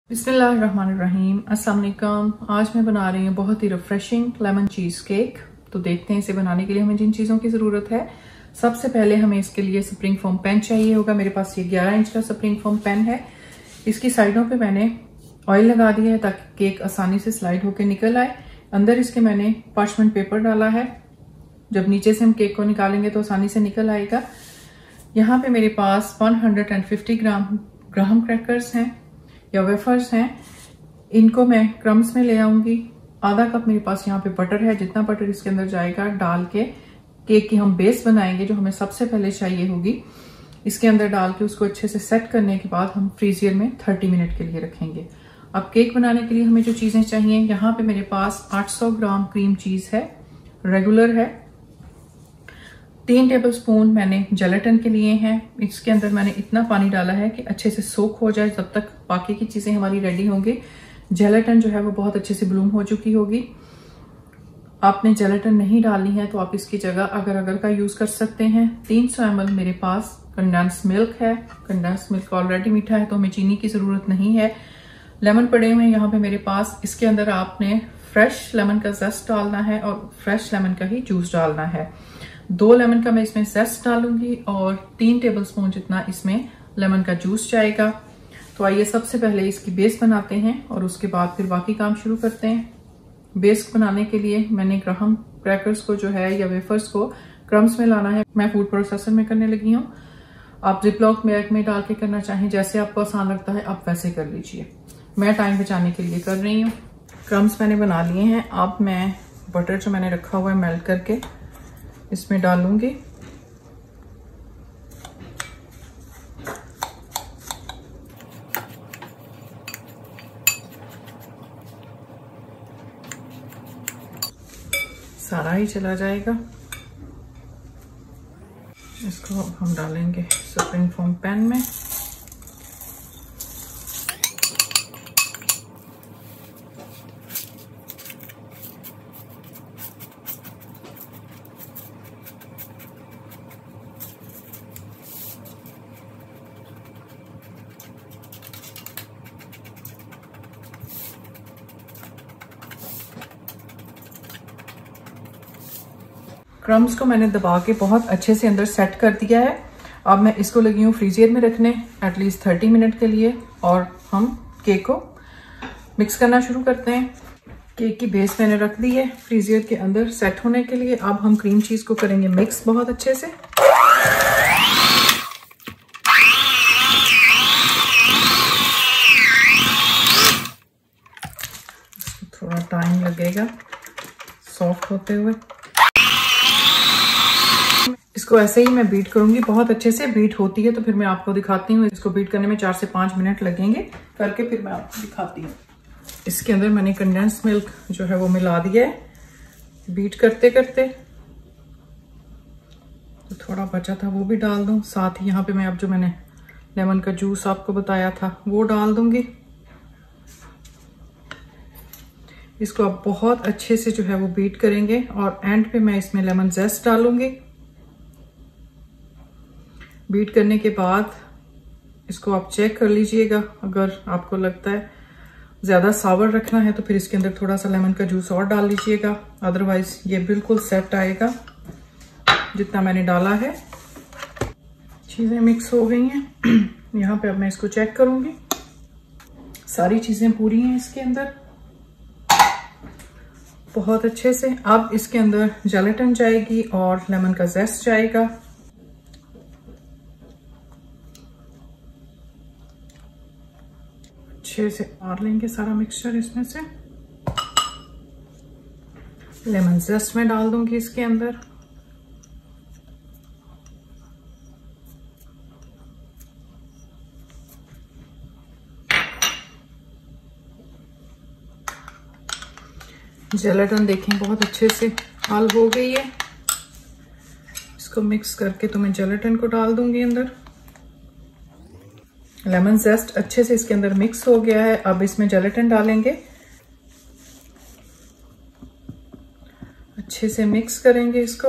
बिस्मिल्लाहिर्रहमानिर्रहीम। अस्सलाम वालेकुम। आज मैं बना रही हूँ बहुत ही रिफ्रेशिंग लेमन चीज़ केक। तो देखते हैं इसे बनाने के लिए हमें जिन चीज़ों की ज़रूरत है। सबसे पहले हमें इसके लिए स्प्रिंग फोम पेन चाहिए होगा। मेरे पास ये 11 इंच का स्प्रिंग फोम पेन है। इसकी साइडों पे मैंने ऑयल लगा दिया है ताकि केक आसानी से स्लाइड होकर निकल आए। अंदर इसके मैंने पार्चमेंट पेपर डाला है। जब नीचे से हम केक को निकालेंगे तो आसानी से निकल आएगा। यहाँ पे मेरे पास 150 ग्राम क्रैकर्स हैं या वेफर्स हैं। इनको मैं क्रम्स में ले आऊंगी। आधा कप मेरे पास यहाँ पे बटर है। जितना बटर इसके अंदर जाएगा डाल के केक की हम बेस बनाएंगे, जो हमें सबसे पहले चाहिए होगी। इसके अंदर डाल के उसको अच्छे से सेट करने के बाद हम फ्रीजर में 30 मिनट के लिए रखेंगे। अब केक बनाने के लिए हमें जो चीजें चाहिए, यहाँ पे मेरे पास 800 ग्राम क्रीम चीज है, रेगुलर है। 3 टेबलस्पून मैंने जेलेटिन के लिए हैं। इसके अंदर मैंने इतना पानी डाला है कि अच्छे से सोक हो जाए, तब तक बाकी की चीजें हमारी रेडी होंगी। जेलेटिन जो है वो बहुत अच्छे से ब्लूम हो चुकी होगी। आपने जेलेटिन नहीं डालनी है तो आप इसकी जगह अगर अगर का यूज कर सकते हैं। 300 ml मेरे पास कंडेंस मिल्क है। कंडेंस मिल्क ऑलरेडी मीठा है तो हमें चीनी की जरूरत नहीं है। लेमन पड़े हुए हैं यहाँ पे मेरे पास। इसके अंदर आपने फ्रेश लेमन का जस्ट डालना है और फ्रेश लेमन का ही जूस डालना है। 2 लेमन का मैं इसमें जेस्ट डालूंगी और 3 टेबलस्पून जितना इसमें लेमन का जूस जाएगा। तो आइए सबसे पहले इसकी बेस बनाते हैं और उसके बाद फिर बाकी काम शुरू करते हैं। बेस बनाने के लिए मैंने ग्राहम क्रैकर्स को जो है या वेफर्स को क्रम्स में लाना है। मैं फूड प्रोसेसर में करने लगी हूँ। आप जिपलॉक बैग में डाल के करना चाहें, जैसे आपको आसान लगता है आप वैसे कर लीजिए। मैं टाइम बचाने के लिए कर रही हूँ। क्रम्स मैंने बना लिए हैं। अब मैं बटर जो मैंने रखा हुआ है मेल्ट करके इसमें डालूंगी। सारा ही चला जाएगा। इसको हम डालेंगे स्प्रिंग फोम पैन में। क्रम्स को मैंने दबा के बहुत अच्छे से अंदर सेट कर दिया है। अब मैं इसको लगी हूँ फ्रीजर में रखने एटलीस्ट 30 मिनट के लिए और हम केक को मिक्स करना शुरू करते हैं। केक की बेस मैंने रख दी है फ्रीजर के अंदर सेट होने के लिए। अब हम क्रीम चीज को करेंगे मिक्स बहुत अच्छे से। थोड़ा टाइम लगेगा सॉफ्ट होते हुए। इसको ऐसे ही मैं बीट करूंगी। बहुत अच्छे से बीट होती है तो फिर मैं आपको दिखाती हूँ। इसको बीट करने में 4 से 5 मिनट लगेंगे। करके फिर मैं आपको दिखाती हूँ। इसके अंदर मैंने कंडेंस मिल्क जो है वो मिला दिया है बीट करते करते। तो थोड़ा बचा था वो भी डाल दूं। साथ ही यहाँ पे मैं अब जो मैंने लेमन का जूस आपको बताया था वो डाल दूंगी। इसको अब बहुत अच्छे से जो है वो बीट करेंगे और एंड पे मैं इसमें लेमन जेस्ट डालूंगी। बीट करने के बाद इसको आप चेक कर लीजिएगा। अगर आपको लगता है ज्यादा सावर रखना है तो फिर इसके अंदर थोड़ा सा लेमन का जूस और डाल लीजिएगा। अदरवाइज ये बिल्कुल सेट आएगा जितना मैंने डाला है। चीजें मिक्स हो गई हैं। यहाँ पे अब मैं इसको चेक करूंगी। सारी चीजें पूरी हैं इसके अंदर बहुत अच्छे से। अब इसके अंदर जेलेटिन जाएगी और लेमन का जेस्ट जाएगा। अच्छे से मार लेंगे सारा मिक्सचर इसमें से। लेमन जेस्ट में डाल दूंगी इसके अंदर। जेलेटिन देखें बहुत अच्छे से हल हो गई है। इसको मिक्स करके तो मैं जेलेटिन को डाल दूंगी अंदर। लेमन जेस्ट अच्छे से इसके अंदर मिक्स हो गया है। अब इसमें जेलेटिन डालेंगे। अच्छे से मिक्स करेंगे इसको।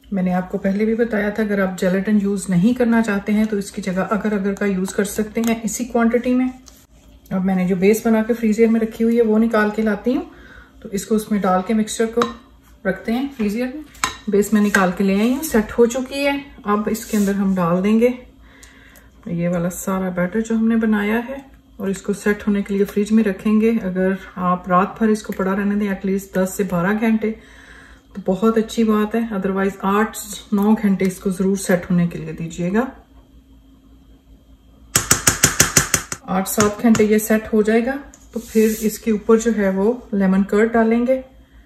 मैंने आपको पहले भी बताया था, अगर आप जेलेटिन यूज़ नहीं करना चाहते हैं तो इसकी जगह अगर का यूज़ कर सकते हैं इसी क्वांटिटी में। अब मैंने जो बेस बना के फ्रीजर में रखी हुई है वो निकाल के लाती हूँ, तो इसको उसमें डाल के मिक्सचर को रखते हैं फ्रीजर में। बेस में निकाल के ले आई हूँ, सेट हो चुकी है। अब इसके अंदर हम डाल देंगे ये वाला सारा बैटर जो हमने बनाया है और इसको सेट होने के लिए फ्रिज में रखेंगे। अगर आप रात भर इसको पड़ा रहने दें एटलीस्ट 10 से 12 घंटे तो बहुत अच्छी बात है, अदरवाइज 8-9 घंटे इसको जरूर सेट होने के लिए दीजिएगा। 8-7 घंटे ये सेट हो जाएगा तो फिर इसके ऊपर जो है वो लेमन कर्ड डालेंगे।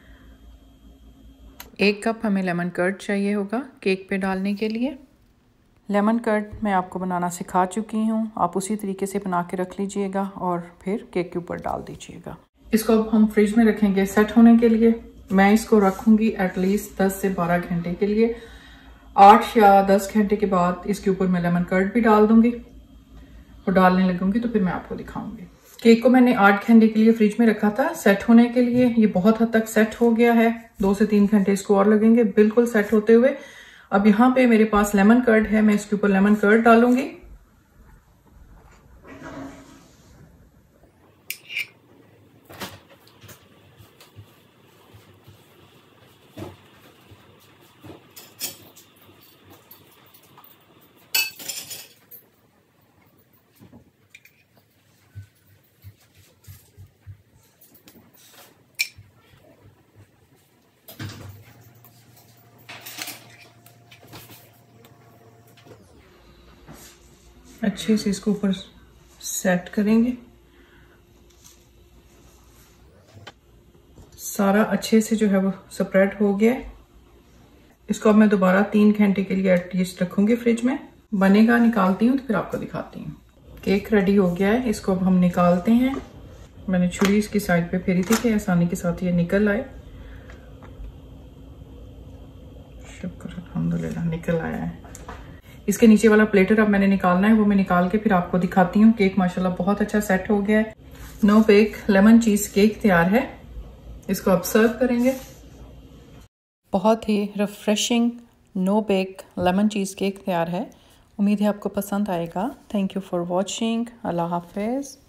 1 कप हमें लेमन कर्ड चाहिए होगा केक पे डालने के लिए। लेमन कर्ड मैं आपको बनाना सिखा चुकी हूँ, आप उसी तरीके से बना के रख लीजिएगा और फिर केक के ऊपर डाल दीजिएगा। इसको अब हम फ्रिज में रखेंगे सेट होने के लिए। मैं इसको रखूंगी एटलीस्ट 10 से 12 घंटे के लिए। 8 या 10 घंटे के बाद इसके ऊपर मैं लेमन कर्ड भी डाल दूंगी और डालने लगूंगी तो फिर मैं आपको दिखाऊंगी। केक को मैंने 8 घंटे के लिए फ्रिज में रखा था सेट होने के लिए। ये बहुत हद तक सेट हो गया है, 2 से 3 घंटे इसको और लगेंगे बिल्कुल सेट होते हुए। अब यहाँ पे मेरे पास लेमन कर्ड है, मैं इसके ऊपर लेमन कर्ड डालूंगी। अच्छे से इसको ऊपर सेट करेंगे। सारा अच्छे से जो है वो स्प्रेड हो गया है। इसको अब मैं दोबारा 3 घंटे के लिए एटलीस्ट रखूंगी फ्रिज में। बनेगा, निकालती हूँ तो फिर आपको दिखाती हूँ। केक रेडी हो गया है, इसको अब हम निकालते हैं। मैंने छुरी इसकी साइड पे फेरी थी कि आसानी के साथ ये निकल आए। शुक्र अल्हम्दुलिल्लाह निकल आया है। इसके नीचे वाला प्लेटर अब मैंने निकालना है, वो मैं निकाल के फिर आपको दिखाती हूँ। केक माशाल्लाह बहुत अच्छा सेट हो गया है। No bake lemon cheesecake तैयार है। इसको अब सर्व करेंगे। बहुत ही refreshing no bake lemon cheesecake तैयार है। उम्मीद है आपको पसंद आएगा। Thank you for watching. अल्लाह हाफिज।